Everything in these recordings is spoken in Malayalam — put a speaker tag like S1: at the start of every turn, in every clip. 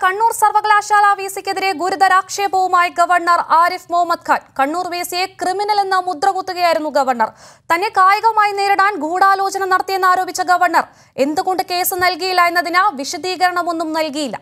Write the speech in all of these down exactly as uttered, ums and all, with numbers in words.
S1: കണ്ണൂർ സർവകലാശാല വിസിക്കെതിരെ ഗുരുതരാക്ഷേപവുമായി ഗവർണർ ആരിഫ് മുഹമ്മദ് ഖാൻ. കണ്ണൂർ വിസിയെ ക്രിമിനൽ എന്ന മുദ്ര കുത്തുകയായിരുന്നു ഗവർണർ. തന്നെ കായികമായി നേരിടാൻ ഗൂഢാലോചന നടത്തിയെന്ന് ആരോപിച്ച ഗവർണർ എന്തുകൊണ്ട് കേസ് നൽകിയില്ല എന്നതിന് വിശദീകരണമൊന്നും നൽകിയില്ല.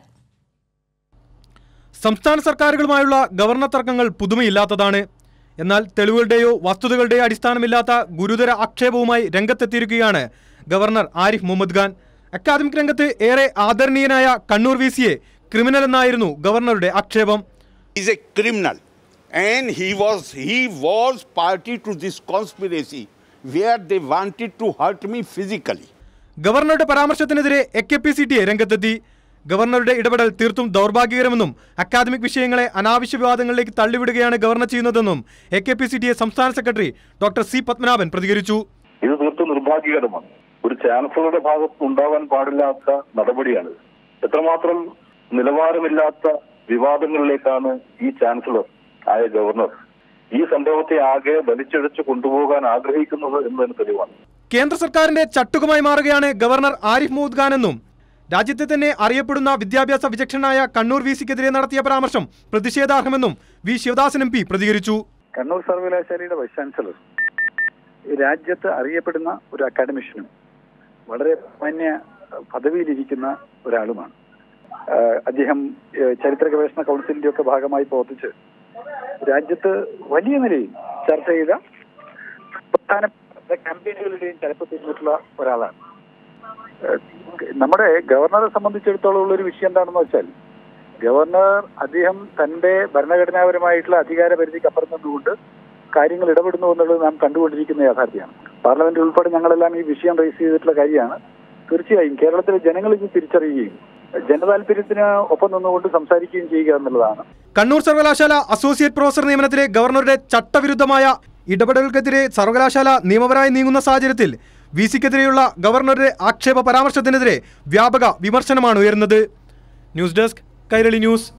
S2: സംസ്ഥാന സർക്കാരുകളുമായുള്ള ഗവർണർ തർക്കങ്ങൾ പുതുമയില്ലാത്തതാണ്. എന്നാൽ തെളിവുകളുടെയോ വസ്തുതകളുടെയോ അടിസ്ഥാനമില്ലാത്ത ഗുരുതര ആക്ഷേപവുമായി രംഗത്തെത്തിയിരിക്കുകയാണ് ഗവർണർ ആരിഫ് മുഹമ്മദ് ഖാൻ. അക്കാദമിക് രംഗത്ത് ഏറെ ആദരണീയനായ കണ്ണൂർ വിസിയെ ക്രിമിനൽ എന്നായിരുന്നു ഗവർണറുടെ ആക്ഷേപം.
S3: He is a criminal and he was he was party to this conspiracy where they wanted to hurt me physically.
S2: ഗവർണറുടെ പരാമർശത്തിനെതിരെ A K P C T A രംഗത്തെത്തി. ഗവർണറുടെ ഇടപെടൽ തീർത്തും ദൗർഭാഗ്യകരമെന്നും അക്കാദമിക് വിഷയങ്ങളെ അനാവശ്യ വിവാദങ്ങളിലേക്ക് തള്ളിവിടുകയാണ് ഗവർണർ ചെയ്യുന്നതെന്നും A K P C T A സംസ്ഥാന സെക്രട്ടറി ഡോക്ടർ സി പത്മനാഭൻ പ്രതികരിച്ചു.
S4: ഇത് തീർത്തും നിർഭാഗ്യകരമാണ്. ഒരു ചാൻസലറുടെ ഭാഗത്ത് ഉണ്ടാവാൻ പാടില്ലാത്ത നടപടിയാണ്. എത്രമാത്രം നിലവാരമില്ലാത്ത വിവാദങ്ങളിലേക്കാണ് ഈ ചാൻസലർ ആയ ഗവർണർ ഈ സംഭവത്തെ ആകെ വലിച്ചിഴച്ച് കൊണ്ടുപോകാൻ ആഗ്രഹിക്കുന്നത് എന്നതിന് തെളിവാണ്.
S2: കേന്ദ്ര സർക്കാരിന്റെ ചട്ടുകമായി മാറുകയാണ് ഗവർണർ ആരിഫ് മുഹമ്മദ് ഖാൻ എന്നും രാജ്യത്തെ തന്നെ അറിയപ്പെടുന്ന വിദ്യാഭ്യാസ വിചക്ഷണനായ കണ്ണൂർ വിസിക്കെതിരെ നടത്തിയ പരാമർശം പ്രതിഷേധാർഹമെന്നും വി ശിവദാസൻ എം പി പ്രതികരിച്ചു.
S5: കണ്ണൂർ സർവകലാശാലയുടെ വൈസ് ചാൻസലർ രാജ്യത്ത് അറിയപ്പെടുന്ന ഒരു അക്കാഡമിഷ്യനും വളരെ മാന്യ പദവിയിലിരിക്കുന്ന ഒരാളുമാണ്. അദ്ദേഹം ചരിത്ര ഗവേഷണ കൗൺസിലിന്റെ ഒക്കെ ഭാഗമായി പ്രവർത്തിച്ച് രാജ്യത്ത് വലിയ നിലയിൽ ചർച്ച ചെയ്ത പ്രധാനപ്പെട്ട ക്യാമ്പയിനുകളുടെയും തലപ്പത്തിരുന്നിട്ടുള്ള ഒരാളാണ്. നമ്മുടെ ഗവർണറെ സംബന്ധിച്ചിടത്തോളം ഉള്ള ഒരു വിഷയം എന്താണെന്ന് വെച്ചാൽ, ഗവർണർ അദ്ദേഹം തന്റെ ഭരണഘടനാപരമായിട്ടുള്ള അധികാര പരിധിക്ക് അപ്പുറം നിന്നുകൊണ്ട് കാര്യങ്ങൾ ഇടപെടുന്നു എന്നുള്ളത് നാം കണ്ടുകൊണ്ടിരിക്കുന്ന യാഥാർത്ഥ്യമാണ്. പാർലമെന്റ് ഉൾപ്പെടെ ഞങ്ങളെല്ലാം ഈ വിഷയം റേസ് ചെയ്തിട്ടുള്ള കാര്യമാണ്. തീർച്ചയായും കേരളത്തിലെ ജനങ്ങൾ ഇത് തിരിച്ചറിയുകയും ജനതാല്പര്യത്തിന് ഒപ്പം നിന്നുകൊണ്ട് സംസാരിക്കുകയും ചെയ്യുക എന്നുള്ളതാണ്.
S2: കണ്ണൂർ സർവകലാശാല അസോസിയേറ്റ് പ്രൊഫസർ നിയമനത്തിലെ ഗവർണറുടെ ചട്ടവിരുദ്ധമായ ഇടപെടലുകൾക്കെതിരെ സർവകലാശാല നിയമപരമായി നീങ്ങുന്ന സാഹചര്യത്തിൽ വിസിക്കെതിരെയുള്ള ഗവർണറുടെ ആക്ഷേപ പരാമർശത്തിനെതിരെ വ്യാപക വിമർശനമാണ് ഉയർന്നത്. News desk Kairali news.